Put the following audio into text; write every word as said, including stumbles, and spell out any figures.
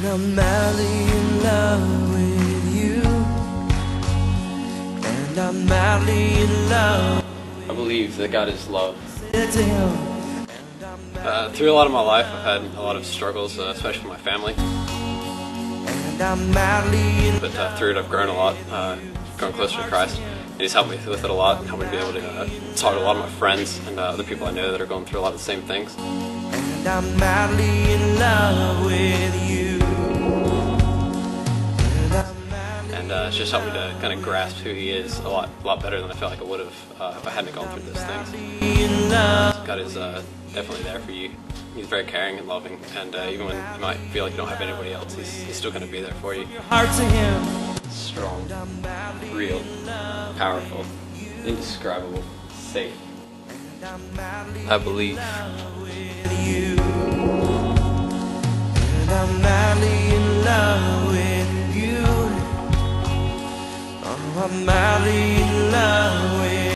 I'm madly in love with you, and I'm madly in love. I believe that God is love. Said to him, Uh, through a lot of my life, I've had a lot of struggles, uh, especially with my family. and I'm madly in But uh, through it, I've grown a lot, uh, grown closer to Christ. And He's helped me with it a lot, and helped me be able to uh, talk to a lot of my friends and uh, other people I know that are going through a lot of the same things. And I'm madly in love with you. And I'm madly And uh, it's just helped me to kind of grasp who He is a lot, a lot better than I felt like I would have uh, if I hadn't gone through those things. in love. God is uh, definitely there for you. He's very caring and loving, and uh, even when you might feel like you don't have anybody else, He's, he's still going to be there for you. Heart to him. Strong, real, powerful, indescribable, safe. I believe. With you. And I'm madly in love with you. Oh, I'm madly in love with you.